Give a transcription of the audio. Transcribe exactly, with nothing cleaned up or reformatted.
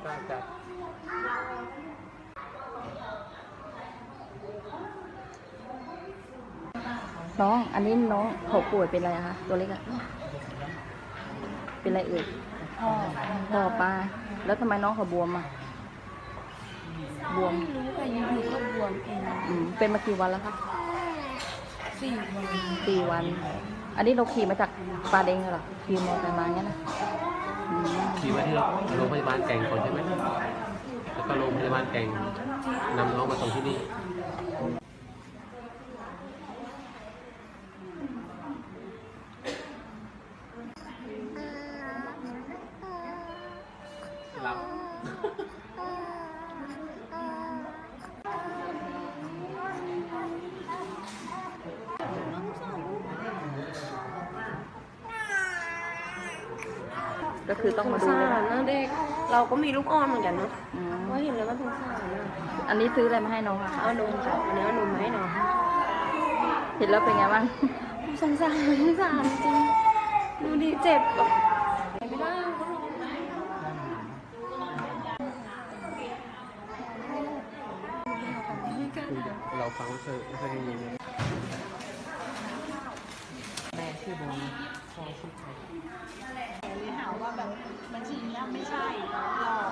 น่าจะน้องอันนี้น้องเขาป่วยเป็นอะไรคะตัวเล็กอะเป็นอะไรเอ่ยพ่อพ่อป้าแล้วทำไมน้องเขาบวมอ่ะบวมไม่รู้แต่อยู่ๆก็บวมเองอืมเป็นมากี่วันแล้วคะสี่วันสี่วัน อันนี้เราขี่มาจากปาเด้งเหรอขี่มอเตอร์ไซค์มางั้นนะขี่มาที่โรงพยาบาลแก่งก่อนใช่ไหมแล้วก็โรงพยาบาลแก่งนำน้องมาส่งที่นี่หลับก็คือต้องมาดูเลยนะเด็กเราก็มีลูกอ่อนเหมือนกันเนาะว่าเห็นแล้วว่าสงสารนะอันนี้ซื้ออะไรมาให้น้องอะเอานมค่ะอันนี้เอานมมาให้น้องเห็นแล้วเป็นไงบ้างสงสารสงสารจริงดูดิเจ็บแบบไม่ได้เราฟังไม่เคยไม่เคยได้ยินแม่ชื่อโบพ่อชื่อใครเลยหาว่าแบบบัญชีนี้ไม่ใช่หลอก